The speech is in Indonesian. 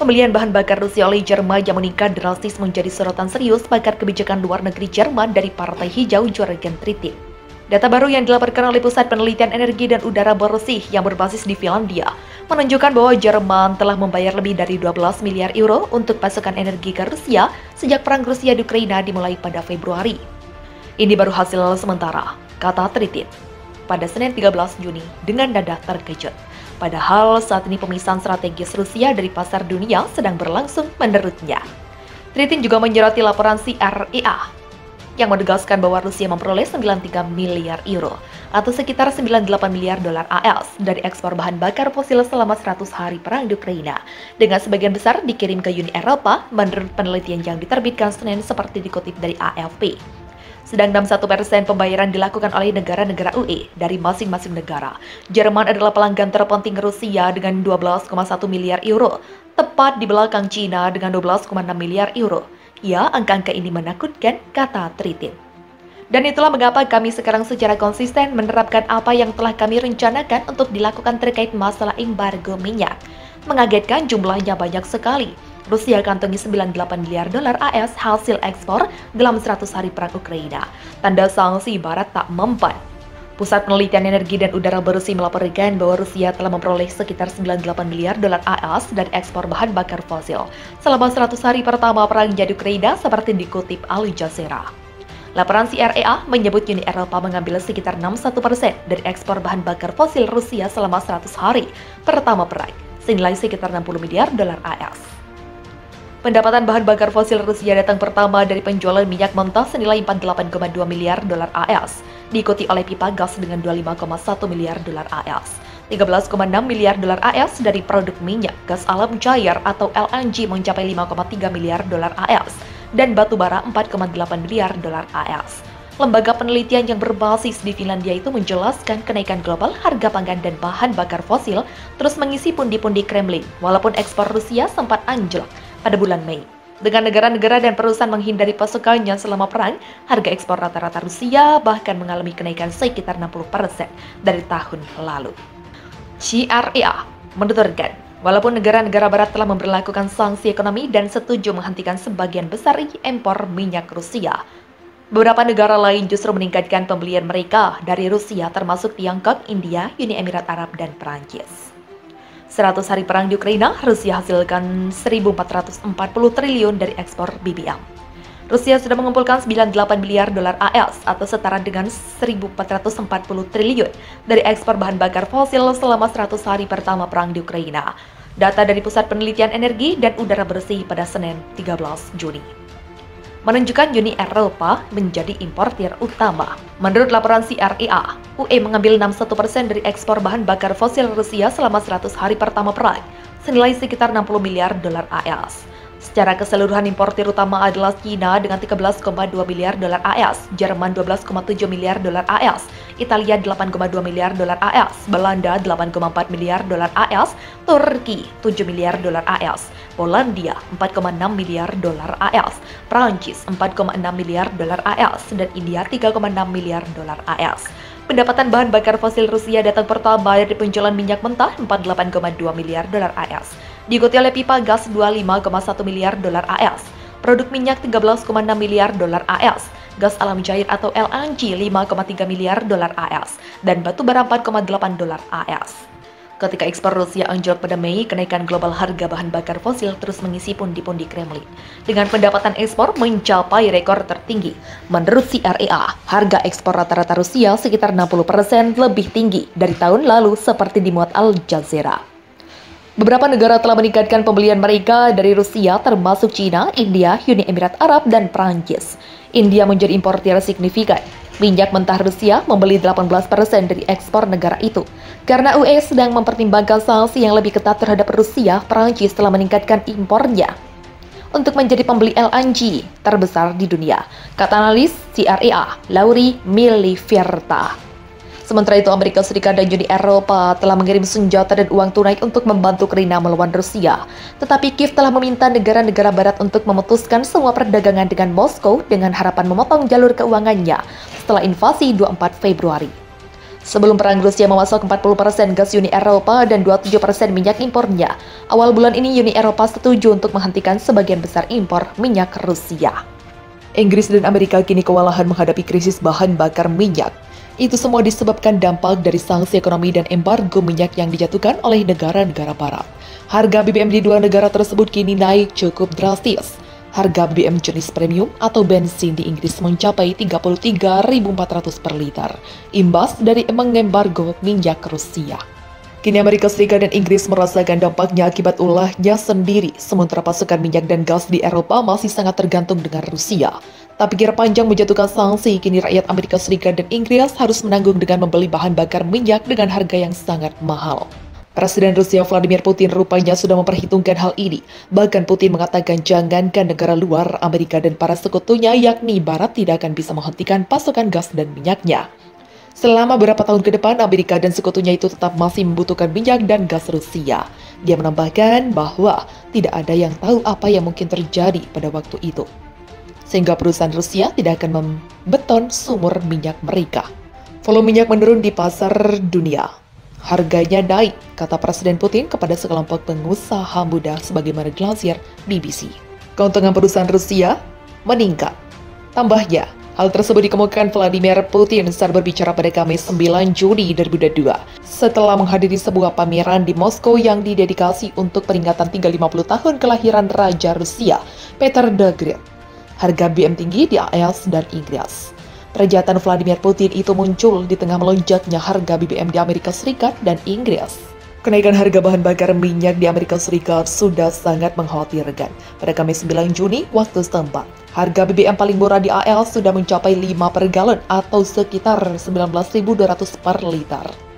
Pembelian bahan bakar Rusia oleh Jerman yang meningkat drastis menjadi sorotan serius pakar kebijakan luar negeri Jerman dari Partai Hijau Jurgen Trittin. Data baru yang dilaporkan oleh Pusat Penelitian Energi dan Udara Bersih yang berbasis di Finlandia menunjukkan bahwa Jerman telah membayar lebih dari 12 miliar euro untuk pasokan energi ke Rusia sejak perang Rusia di Ukraina dimulai pada Februari. Ini baru hasil sementara, kata Trittin pada Senin 13 Juni dengan nada terkejut. Padahal saat ini pemisahan strategis Rusia dari pasar dunia sedang berlangsung menurutnya. Trittin juga menyoroti laporan CREA yang menegaskan bahwa Rusia memperoleh 93 miliar euro atau sekitar 98 miliar dolar AS dari ekspor bahan bakar fosil selama 100 hari perang di Ukraina, dengan sebagian besar dikirim ke Uni Eropa menurut penelitian yang diterbitkan Senin seperti dikutip dari AFP. Sedang 61% pembayaran dilakukan oleh negara-negara UE dari masing-masing negara. Jerman adalah pelanggan terpenting Rusia dengan 12,1 miliar euro, tepat di belakang Cina dengan 12,6 miliar euro. Ya, angka-angka ini menakutkan, kata Trittin. Dan itulah mengapa kami sekarang secara konsisten menerapkan apa yang telah kami rencanakan untuk dilakukan terkait masalah embargo minyak. Mengagetkan jumlahnya banyak sekali. Rusia kantongi 98 miliar dolar AS hasil ekspor dalam 100 hari perang Ukraina. Tanda sanksi Barat tak mempan. Pusat Penelitian Energi dan Udara Bersih melaporkan bahwa Rusia telah memperoleh sekitar 98 miliar dolar AS dari ekspor bahan bakar fosil selama 100 hari pertama perang di Ukraina seperti dikutip Al Jazeera. Laporan CREA menyebut Uni Eropa mengambil sekitar 61% dari ekspor bahan bakar fosil Rusia selama 100 hari pertama perang, senilai sekitar 60 miliar dolar AS. Pendapatan bahan bakar fosil Rusia datang pertama dari penjualan minyak mentah senilai 48,2 miliar dolar AS, diikuti oleh pipa gas dengan 25,1 miliar dolar AS, 13,6 miliar dolar AS dari produk minyak, gas alam cair atau LNG mencapai 5,3 miliar dolar AS, dan batu bara 4,8 miliar dolar AS. Lembaga penelitian yang berbasis di Finlandia itu menjelaskan kenaikan global harga pangan dan bahan bakar fosil terus mengisi pundi-pundi Kremlin, walaupun ekspor Rusia sempat anjlok pada bulan Mei. Dengan negara-negara dan perusahaan menghindari pasokannya selama perang, harga ekspor rata-rata Rusia bahkan mengalami kenaikan sekitar 60% dari tahun lalu. CREA menuturkan, walaupun negara-negara barat telah memberlakukan sanksi ekonomi dan setuju menghentikan sebagian besar impor minyak Rusia, beberapa negara lain justru meningkatkan pembelian mereka dari Rusia termasuk Tiongkok, India, Uni Emirat Arab, dan Prancis. 100 hari perang di Ukraina, Rusia hasilkan 1.440 triliun dari ekspor BBM. Rusia sudah mengumpulkan 98 miliar dolar AS atau setara dengan 1.440 triliun dari ekspor bahan bakar fosil selama 100 hari pertama perang di Ukraina. Data dari Pusat Penelitian Energi dan Udara Bersih pada Senin 13 Juni menunjukkan Uni Eropa menjadi importir utama. Menurut laporan CREA, UE mengambil 61% dari ekspor bahan bakar fosil Rusia selama 100 hari pertama perang, senilai sekitar 60 miliar dolar AS. Secara keseluruhan importir utama adalah China dengan 13,2 miliar dolar AS, Jerman 12,7 miliar dolar AS, Italia 8,2 miliar dolar AS, Belanda 8,4 miliar dolar AS, Turki 7 miliar dolar AS, Polandia 4,6 miliar dolar AS, Prancis 4,6 miliar dolar AS, dan India 3,6 miliar dolar AS. Pendapatan bahan bakar fosil Rusia datang pertama dari penjualan minyak mentah 48,2 miliar dolar AS, diikuti oleh pipa gas 25,1 miliar dolar AS, produk minyak 13,6 miliar dolar AS, gas alam cair atau LNG 5,3 miliar dolar AS, dan batu bara 4,8 dolar AS. Ketika ekspor Rusia anjlok pada Mei, kenaikan global harga bahan bakar fosil terus mengisi pundi-pundi Kremlin. Dengan pendapatan ekspor mencapai rekor tertinggi. Menurut CREA, harga ekspor rata-rata Rusia sekitar 60% lebih tinggi dari tahun lalu seperti dimuat Al Jazeera. Beberapa negara telah meningkatkan pembelian mereka dari Rusia termasuk China, India, Uni Emirat Arab, dan Prancis. India menjadi importir signifikan. Minyak mentah Rusia membeli 18% dari ekspor negara itu. Karena UE sedang mempertimbangkan sanksi yang lebih ketat terhadap Rusia, Prancis telah meningkatkan impornya untuk menjadi pembeli LNG terbesar di dunia, kata analis CREA, Lauri Miliverta. Sementara itu, Amerika Serikat dan Uni Eropa telah mengirim senjata dan uang tunai untuk membantu Ukraina melawan Rusia. Tetapi Kiev telah meminta negara-negara barat untuk memutuskan semua perdagangan dengan Moskow dengan harapan memotong jalur keuangannya setelah invasi 24 Februari. Sebelum perang, Rusia memasok 40% gas Uni Eropa dan 27% minyak impornya. Awal bulan ini Uni Eropa setuju untuk menghentikan sebagian besar impor minyak Rusia. Inggris dan Amerika kini kewalahan menghadapi krisis bahan bakar minyak. Itu semua disebabkan dampak dari sanksi ekonomi dan embargo minyak yang dijatuhkan oleh negara-negara barat. Harga BBM di dua negara tersebut kini naik cukup drastis. Harga BBM jenis premium atau bensin di Inggris mencapai 33.400 per liter, imbas dari mengembargo minyak Rusia. Kini Amerika Serikat dan Inggris merasakan dampaknya akibat ulahnya sendiri, sementara pasokan minyak dan gas di Eropa masih sangat tergantung dengan Rusia. Tak pikir panjang menjatuhkan sanksi, kini rakyat Amerika Serikat dan Inggris harus menanggung dengan membeli bahan bakar minyak dengan harga yang sangat mahal. Presiden Rusia Vladimir Putin rupanya sudah memperhitungkan hal ini. Bahkan Putin mengatakan jangankan negara luar, Amerika dan para sekutunya yakni Barat tidak akan bisa menghentikan pasokan gas dan minyaknya. Selama beberapa tahun ke depan, Amerika dan sekutunya itu tetap masih membutuhkan minyak dan gas Rusia. Dia menambahkan bahwa tidak ada yang tahu apa yang mungkin terjadi pada waktu itu, sehingga perusahaan Rusia tidak akan membeton sumur minyak mereka. Volume minyak menurun di pasar dunia. Harganya naik, kata Presiden Putin kepada sekelompok pengusaha muda sebagaimana dilansir BBC. Keuntungan perusahaan Rusia meningkat. Tambahnya, hal tersebut dikemukakan Vladimir Putin saat berbicara pada Kamis 9 Juni 2022 setelah menghadiri sebuah pameran di Moskow yang didedikasi untuk peringatan 50 tahun kelahiran Raja Rusia, Peter the Great. Harga BBM tinggi di AS dan Inggris. Pernyataan Vladimir Putin itu muncul di tengah melonjaknya harga BBM di Amerika Serikat dan Inggris. Kenaikan harga bahan bakar minyak di Amerika Serikat sudah sangat mengkhawatirkan. Pada Kamis 9 Juni waktu setempat, harga BBM paling murah di AS sudah mencapai 5 per galon atau sekitar 19.200 per liter.